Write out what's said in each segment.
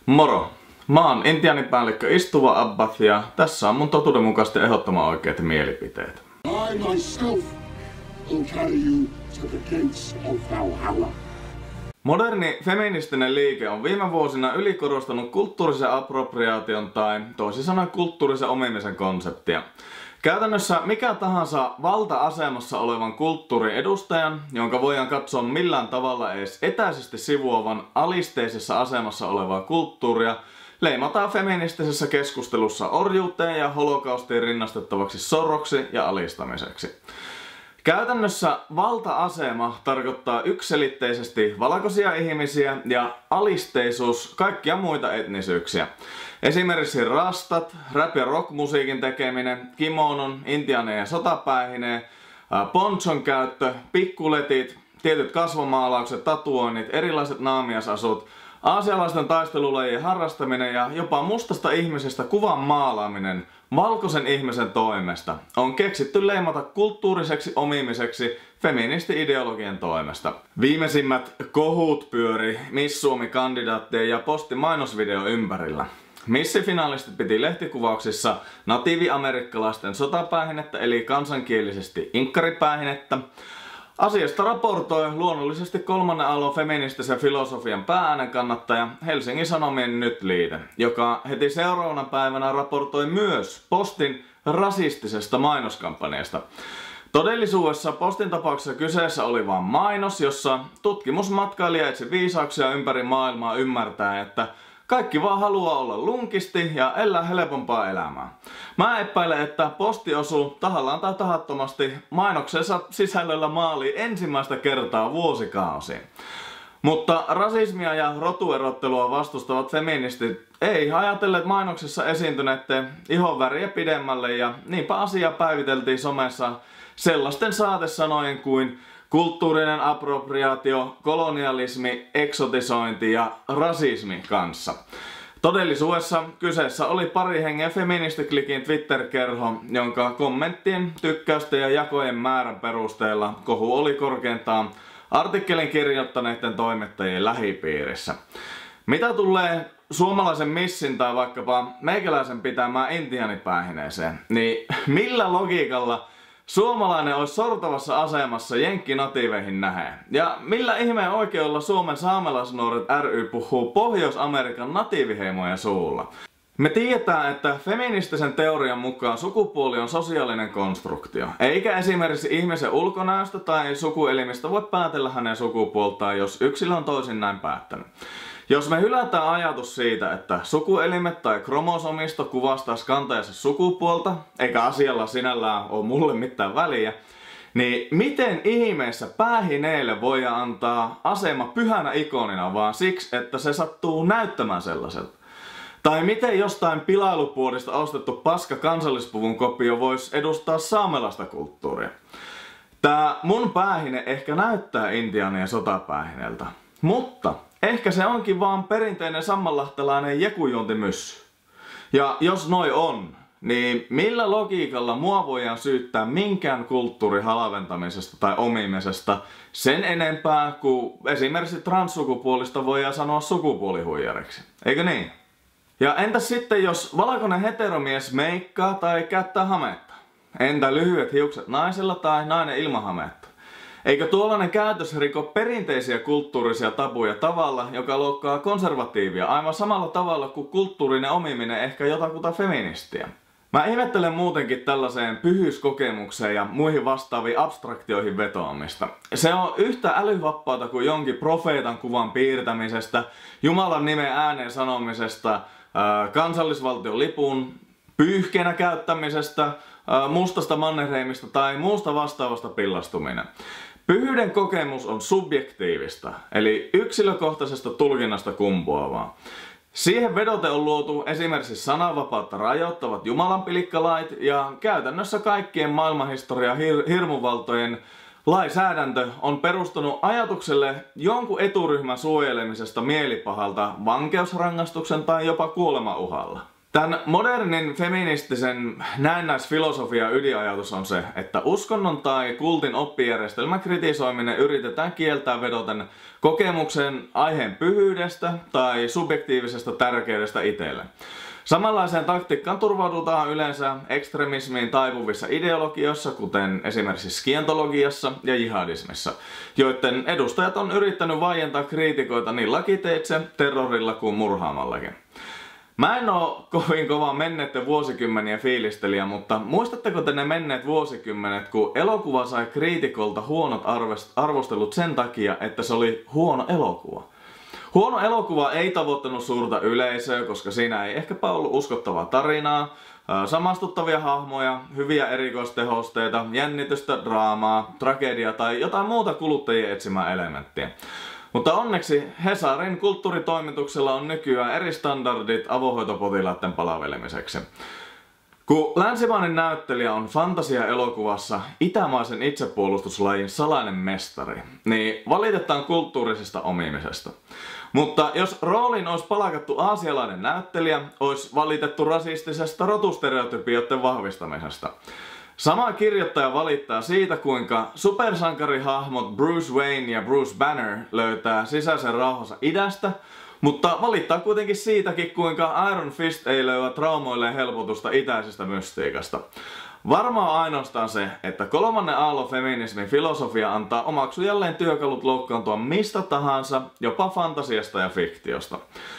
Moro! Mä oon intiaanipäällikkö Istuva Abbath ja tässä on mun totuudenmukaisesti ehdottoman oikeat mielipiteet. I myself will carry you to the gates of Valhalla. Moderni feministinen liike on viime vuosina ylikorostanut kulttuurisen appropriaation tai toisin sanoen kulttuurisen omimisen konseptia. Käytännössä mikä tahansa valta-asemassa olevan kulttuurin edustajan, jonka voidaan katsoa millään tavalla edes etäisesti sivuavan alisteisessa asemassa olevaa kulttuuria, leimataan feministisessä keskustelussa orjuuteen ja holokaustiin rinnastettavaksi sorroksi ja alistamiseksi. Käytännössä valta-asema tarkoittaa yksiselitteisesti valkoisia ihmisiä ja alisteisuus kaikkia muita etnisyyksiä. Esimerkiksi rastat, rap- ja rockmusiikin tekeminen, kimonon, intiaanien sotapäähineen, ponchon käyttö, pikkuletit, tietyt kasvomaalaukset, tatuoinnit, erilaiset naamiasasut, aasialaisten taistelulajien harrastaminen ja jopa mustasta ihmisestä kuvan maalaaminen valkoisen ihmisen toimesta on keksitty leimata kulttuuriseksi omimiseksi feministi-ideologian toimesta. Viimeisimmät kohut pyöri Miss Suomi-kandidaattien ja postimainosvideo ympärillä. Missifinalistit piti lehtikuvauksissa natiivi-amerikkalaisten sotapäähinettä eli kansankielisesti inkkaripäähinettä. Asiasta raportoi luonnollisesti kolmannen aallon feministisen filosofian päääänen kannattaja Helsingin Sanomien Nyt-liite, joka heti seuraavana päivänä raportoi myös Postin rasistisesta mainoskampanjasta. Todellisuudessa Postin tapauksessa kyseessä oli vain mainos, jossa tutkimusmatkailija etsi viisauksia ympäri maailmaa ymmärtää, että kaikki vaan haluaa olla lunkisti ja elää helpompaa elämää. Mä epäilen, että Posti osuu tahallaan tai tahattomasti mainoksensa sisällöllä maaliin ensimmäistä kertaa vuosikausiin. Mutta rasismia ja rotuerottelua vastustavat feministit ei ajatelleet mainoksessa esiintyneiden ihonväriä pidemmälle ja niinpä asia päiviteltiin somessa sellaisten saatesanojen kuin kulttuurinen appropriaatio, kolonialismi, eksotisointi ja rasismi kanssa. Todellisuudessa kyseessä oli pari hengen feministiklikin Twitter-kerho, jonka kommenttien, tykkäysten ja jakojen määrän perusteella kohu oli korkeintaan artikkelin kirjoittaneiden toimittajien lähipiirissä. Mitä tulee suomalaisen missin tai vaikkapa meikäläisen pitämään intiaanipäähineeseen, niin millä logiikalla suomalainen olisi sortavassa asemassa jenkkinatiiveihin nähden? Ja millä ihmeen oikeudella Suomen saamelaisnuoret ry puhuu Pohjois-Amerikan natiiviheimojen suulla? Me tiedetään, että feministisen teorian mukaan sukupuoli on sosiaalinen konstruktio, eikä esimerkiksi ihmisen ulkonäöstä tai sukuelimistä voi päätellä hänen sukupuoltaan, jos yksilö on toisin näin päättänyt. Jos me hylätään ajatus siitä, että sukuelimet tai kromosomisto kuvastaisi kantajansa sukupuolta, eikä asialla sinällään ole mulle mitään väliä, niin miten ihmeessä päähineelle voidaan antaa asema pyhänä ikonina vaan siksi, että se sattuu näyttämään sellaiselta? Tai miten jostain pilailupuodista ostettu paska kansallispuvun kopio voisi edustaa saamelaista kulttuuria? Tää mun päähine ehkä näyttää intiaanien sotapäähineeltä, mutta ehkä se onkin vaan perinteinen sammanlahtelainen jekujuontimyssy. Ja jos noi on, niin millä logiikalla mua voidaan syyttää minkään kulttuurin halventamisesta tai omimisesta sen enempää kuin esimerkiksi transsukupuolista voidaan sanoa sukupuolihuijariksi? Eikö niin? Ja entäs sitten jos valkoinen heteromies meikkaa tai käyttää hametta? Entä lyhyet hiukset naisella tai nainen ilman hametta? Eikö tuollainen käytös riko perinteisiä kulttuurisia tabuja tavalla, joka loukkaa konservatiivia aivan samalla tavalla kuin kulttuurinen omiminen ehkä jotakuta feministiä? Mä ihmettelen muutenkin tällaiseen pyhyyskokemukseen ja muihin vastaaviin abstraktioihin vetoamista. Se on yhtä älyvapaata kuin jonkin profeetan kuvan piirtämisestä, Jumalan nimen ääneen sanomisesta, kansallisvaltion lipun pyyhkeenä käyttämisestä, mustasta Mannerheimista tai muusta vastaavasta pillastuminen. Pyhyyden kokemus on subjektiivista, eli yksilökohtaisesta tulkinnasta kumpuavaa. Siihen vedote on luotu esimerkiksi sananvapautta rajoittavat jumalanpilikkalait ja käytännössä kaikkien maailmanhistorian hirmuvaltojen lainsäädäntö on perustunut ajatukselle jonkun eturyhmän suojelemisesta mielipahalta vankeusrangaistuksen tai jopa kuolemauhalla. Tämän modernin feministisen näennäisfilosofian ydinajatus on se, että uskonnon tai kultin oppijärjestelmän kritisoiminen yritetään kieltää vedoten kokemuksen aiheen pyhyydestä tai subjektiivisesta tärkeydestä itselle. Samanlaiseen taktiikkaan turvaudutaan yleensä ekstremismiin taipuvissa ideologioissa, kuten esimerkiksi skientologiassa ja jihadismissa, joiden edustajat on yrittänyt vaientaa kriitikoita niin lakiteitse, terrorilla kuin murhaamallakin. Mä en oo kovin kova menneiden vuosikymmenien fiilistelijä, mutta muistatteko te ne menneet vuosikymmenet, kun elokuva sai kriitikolta huonot arvostelut sen takia, että se oli huono elokuva? Huono elokuva ei tavoittanut suurta yleisöä, koska siinä ei ehkäpä ollut uskottavaa tarinaa, samastuttavia hahmoja, hyviä erikoistehosteita, jännitystä, draamaa, tragediaa tai jotain muuta kuluttajien etsimää elementtiä. Mutta onneksi Hesarin kulttuuritoimituksella on nykyään eri standardit avohoitopotilaiden palvelemiseksi. Kun länsimainen näyttelijä on fantasia-elokuvassa itämaisen itsepuolustuslajin salainen mestari, niin valitetaan kulttuurisesta omimisesta. Mutta jos rooliin olisi palkattu aasialainen näyttelijä, olisi valitettu rasistisesta rotustereotypioiden vahvistamisesta. Sama kirjoittaja valittaa siitä, kuinka supersankarihahmot Bruce Wayne ja Bruce Banner löytää sisäisen rauhansa idästä, mutta valittaa kuitenkin siitäkin, kuinka Iron Fist ei löyä traumoilleen helpotusta itäisestä mystiikasta. Varmaa ainoastaan se, että kolmannen aallon feminismin filosofia antaa omaksu jälleen työkalut loukkaantua mistä tahansa, jopa fantasiasta ja fiktiosta.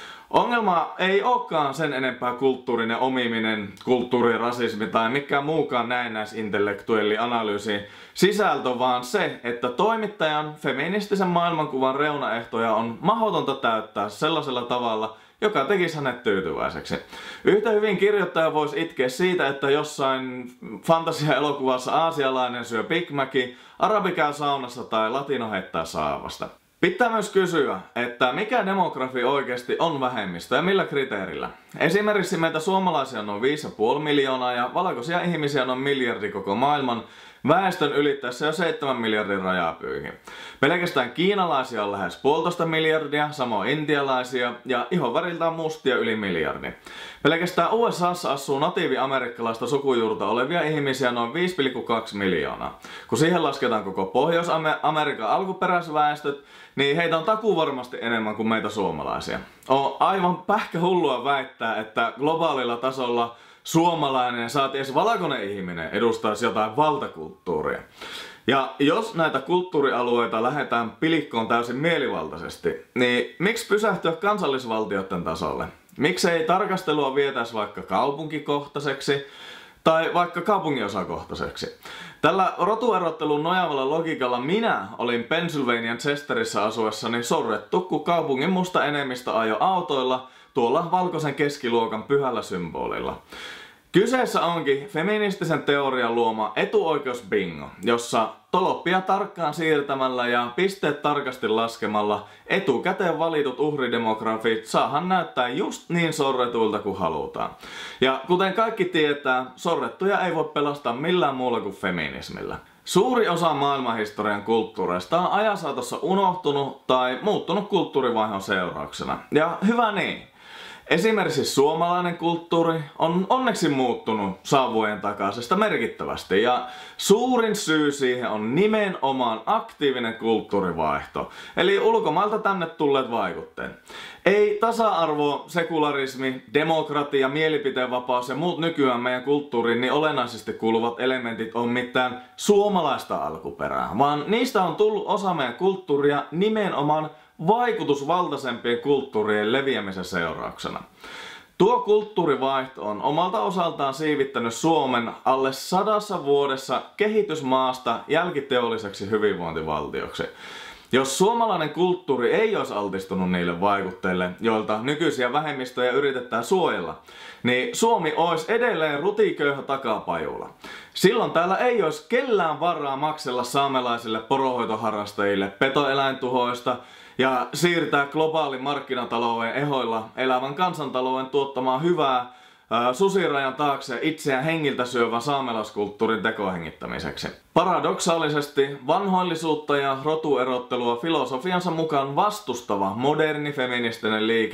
Ongelma ei olekaan sen enempää kulttuurinen omiminen, kulttuurirasismi tai mikään muukaan näennäisintellektuelli analyysin sisältö, vaan se, että toimittajan feministisen maailmankuvan reunaehtoja on mahdotonta täyttää sellaisella tavalla, joka tekisi hänet tyytyväiseksi. Yhtä hyvin kirjoittaja voisi itkeä siitä, että jossain fantasia-elokuvassa aasialainen syö Big Maci, arabi käy saunassa tai latino heittää saavasta. Pitää myös kysyä, että mikä demografi oikeasti on vähemmistö ja millä kriteerillä. Esimerkiksi meitä suomalaisia on noin 5,5 miljoonaa ja valkoisia ihmisiä noin miljardi koko maailman väestön ylittäessä jo 7 miljardin rajapyykin. Pelkästään kiinalaisia on lähes 1,5 miljardia, samoin intialaisia ja ihonväriltään mustia yli miljardi. Pelkästään USAssa asuu natiivi-amerikkalaista sukujuurta olevia ihmisiä noin 5,2 miljoonaa. Kun siihen lasketaan koko Pohjois-Amerikan alkuperäisväestöt, niin heitä on takuvarmasti enemmän kuin meitä suomalaisia. On aivan pähkähullua väittää, että globaalilla tasolla suomalainen, saati edes valkoinen ihminen edustaisi jotain valtakulttuuria. Ja jos näitä kulttuurialueita lähdetään pilikkoon täysin mielivaltaisesti, niin miksi pysähtyä kansallisvaltioiden tasolle? Miksei tarkastelua vietäisi vaikka kaupunkikohtaiseksi tai vaikka kaupunginosakohtaiseksi? Tällä rotuerottelun nojaavalla logiikalla minä olin Pennsylvanian Chesterissä asuessani sorrettu, kun kaupungin musta enemmistö ajoi autoilla tuolla valkoisen keskiluokan pyhällä symbolilla. Kyseessä onkin feministisen teorian luoma etuoikeusbingo, jossa toloppia tarkkaan siirtämällä ja pisteet tarkasti laskemalla etukäteen valitut uhridemografit saahan näyttää just niin sorretuilta kuin halutaan. Ja kuten kaikki tietää, sorrettuja ei voi pelastaa millään muulla kuin feminismillä. Suuri osa maailmanhistorian kulttuureista on ajan saatossa unohtunut tai muuttunut kulttuurivaihon seurauksena. Ja hyvä niin. Esimerkiksi suomalainen kulttuuri on onneksi muuttunut saavujen takaisesta merkittävästi ja suurin syy siihen on nimenomaan aktiivinen kulttuurivaihto, eli ulkomailta tänne tulleet vaikutteet. Ei tasa-arvo, sekularismi, demokratia, mielipiteenvapaus ja muut nykyään meidän kulttuuriin niin olennaisesti kuuluvat elementit on mitään suomalaista alkuperää, vaan niistä on tullut osa meidän kulttuuria nimenomaan vaikutusvaltaisempien kulttuurien leviämisen seurauksena. Tuo kulttuurivaihto on omalta osaltaan siivittänyt Suomen alle 100 vuodessa kehitysmaasta jälkiteolliseksi hyvinvointivaltioksi. Jos suomalainen kulttuuri ei olisi altistunut niille vaikutteille, joilta nykyisiä vähemmistöjä yritetään suojella, niin Suomi olisi edelleen rutiköyhä takapajula. Silloin täällä ei olisi kellään varaa maksella saamelaisille poronhoitoharrastajille petoeläintuhoista ja siirtää globaalin markkinatalouden ehoilla elävän kansantalouden tuottamaan hyvää susirajan taakse itseään hengiltä syövän saamelaiskulttuurin tekohengittämiseksi. Paradoksaalisesti vanhoillisuutta ja rotuerottelua filosofiansa mukaan vastustava moderni feministinen liike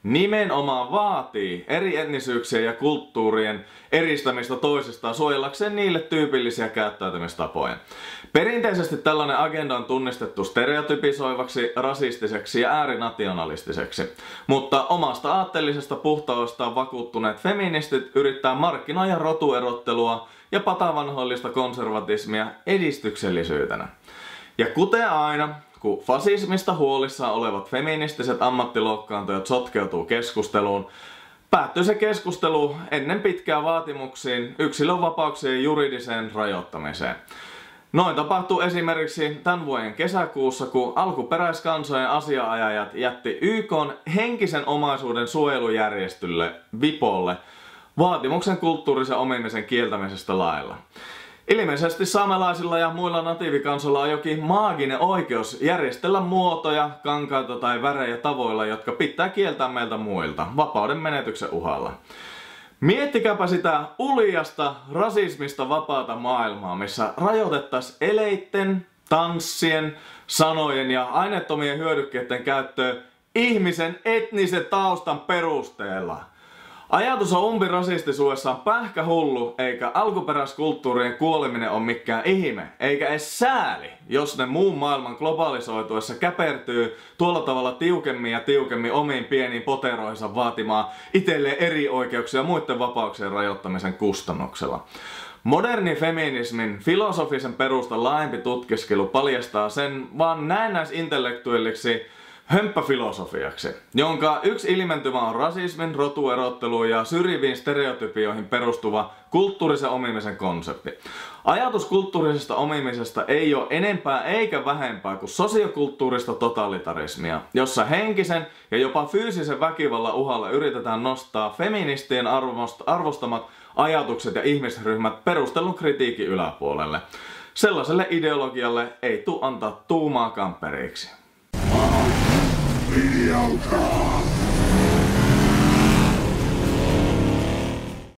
nimenomaan vaatii eri etnisyyksien ja kulttuurien eristämistä toisistaan suojellakseen niille tyypillisiä käyttäytymistapoja. Perinteisesti tällainen agenda on tunnistettu stereotypisoivaksi, rasistiseksi ja äärinationalistiseksi, mutta omasta aatteellisesta puhtaudestaan vakuuttuneet feministit yrittää markkinoida rotuerottelua ja patavanhoillista konservatismia edistyksellisyytenä. Ja kuten aina, kun fasismista huolissaan olevat feministiset ammattiloukkaantajat sotkeutuu keskusteluun, päättyy se keskustelu ennen pitkää vaatimuksiin yksilönvapauksien juridiseen rajoittamiseen. Noin tapahtuu esimerkiksi tämän vuoden kesäkuussa, kun alkuperäiskansojen asiaajajat jätti YK:n henkisen omaisuuden suojelujärjestölle WIPOlle vaatimuksen kulttuurisen omimisen kieltämisestä lailla. Ilmeisesti saamelaisilla ja muilla natiivikansoilla on jokin maaginen oikeus järjestellä muotoja, kankaita tai värejä tavoilla, jotka pitää kieltää meiltä muilta, vapauden menetyksen uhalla. Miettikääpä sitä uljasta rasismista vapaata maailmaa, missä rajoitettaisiin eleitten, tanssien, sanojen ja aineettomien hyödykkeiden käyttöä ihmisen etnisen taustan perusteella. Ajatus on umpirasistisuudessaan pähkähullu, eikä alkuperäiskulttuurien kuoleminen ole mikään ihme, eikä edes sääli, jos ne muun maailman globalisoituessa käpertyy tuolla tavalla tiukemmin ja tiukemmin omiin pieniin poteroihinsa vaatimaan itselleen eri oikeuksia muiden vapauksien rajoittamisen kustannuksella. Moderni feminismin filosofisen perustan laajempi tutkiskelu paljastaa sen vaan näennäisintellektuelliksi hömppäfilosofiaksi, jonka yksi ilmentymä on rasismin, rotuerotteluun ja syrjiviin stereotypioihin perustuva kulttuurisen omimisen konsepti. Ajatus kulttuurisesta omimisesta ei ole enempää eikä vähempää kuin sosiokulttuurista totalitarismia, jossa henkisen ja jopa fyysisen väkivallan uhalla yritetään nostaa feministien arvostamat ajatukset ja ihmisryhmät perustellun kritiikin yläpuolelle. Sellaiselle ideologialle ei tule antaa tuumaakaan periksi. Mediocre!